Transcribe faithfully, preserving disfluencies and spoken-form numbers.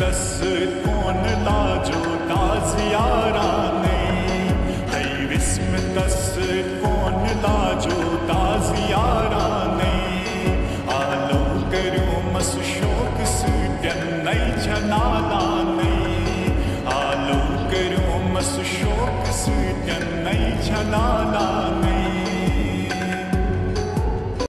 तस कोण लाजो ताजियाराने है विस्म तस कोण लाजो ताजियाराने आलो करो मस शोक सुटन नहीं छनालाने आलो करो मस शोक सुटन नहीं छनालाने